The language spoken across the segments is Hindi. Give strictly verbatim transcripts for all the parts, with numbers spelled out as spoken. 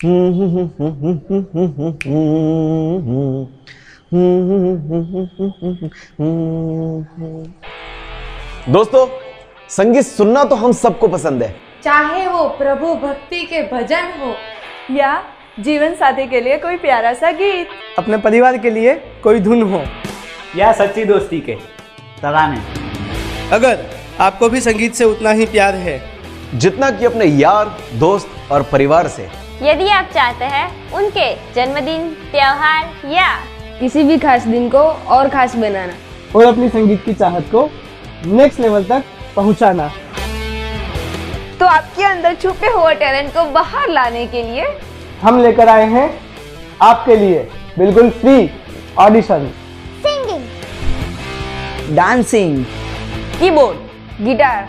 दोस्तों, संगीत सुनना तो हम सबको पसंद है, चाहे वो प्रभु भक्ति के भजन हो या जीवन साथी के लिए कोई प्यारा सा गीत, अपने परिवार के लिए कोई धुन हो, या सच्ची दोस्ती के तराने। अगर आपको भी संगीत से उतना ही प्यार है जितना कि अपने यार, दोस्त और परिवार से, यदि आप चाहते हैं उनके जन्मदिन, त्योहार या किसी भी खास दिन को और खास बनाना और अपनी संगीत की चाहत को नेक्स्ट लेवल तक पहुंचाना, तो आपके अंदर छुपे हुए टैलेंट को बाहर लाने के लिए हम लेकर आए हैं आपके लिए बिल्कुल free audition. Singing, dancing, keyboard, guitar,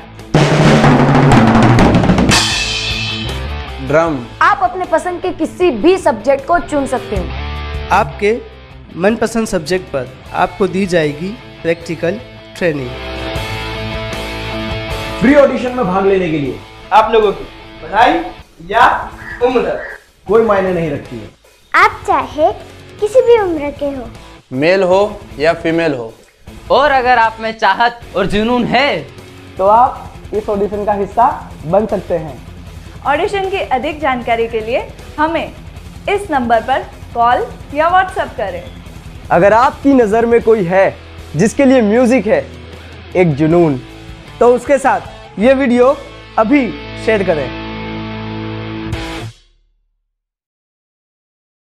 drum. आप अपने पसंद के किसी भी सब्जेक्ट को चुन सकते हैं। आपके मनपसंद सब्जेक्ट पर आपको दी जाएगी प्रैक्टिकल ट्रेनिंग। फ्री ऑडिशन में भाग लेने के लिए आप लोगों की पढ़ाई या उम्र कोई मायने नहीं रखती है। आप चाहे किसी भी उम्र के हो, मेल हो या फीमेल हो, और अगर आप में चाहत और जुनून है तो आप इस ऑडिशन का हिस्सा बन सकते हैं। ऑडिशन की अधिक जानकारी के लिए हमें इस नंबर पर कॉल या व्हाट्सएप करें। अगर आपकी नज़र में कोई है जिसके लिए म्यूजिक है एक जुनून, तो उसके साथ ये वीडियो अभी शेयर करें।